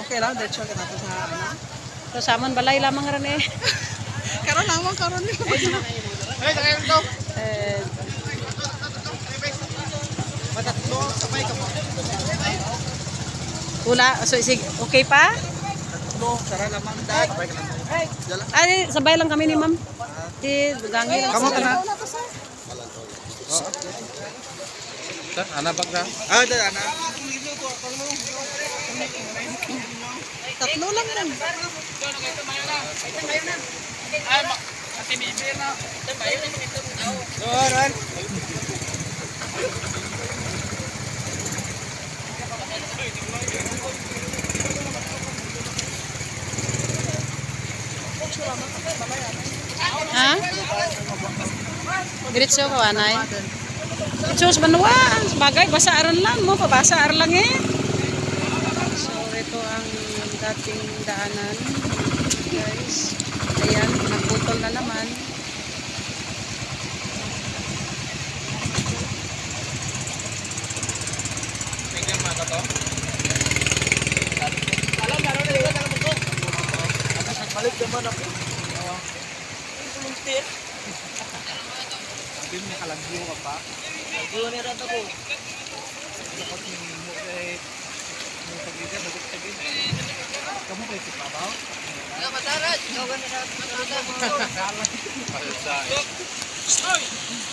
Okay lang, diretso kita to sa ano. So samon balay lamang ron eh. Karon lamang karon ni. Hey, tagay to. Eh, Matatlo sabay ka mo. wala, so sige, okay pa? Tatlo, sara lamang dag. Sabay ka lang. Ay, sabay lang kami ni ma'am. Di gangi lang. Kamu kana? Sir, ana bag na. Ah, ana. Tatlo lang rin. Doran. Ha? Diretso ka wanay. Diyos banwa, bagay basa aron lang mo, pabasa aron lang eh. So ito ang dating daanan, guys. Ayan, nagputol na naman. Tingnan mo to. Balik naman ako. Volunteer. Sabi mo nakalagyo ka pa. Lagyo ni Rata ko. Dapat mo kay mo pagida bagot tabi. Kamu kay si Papa? Wala matarat. Ikaw ganun na.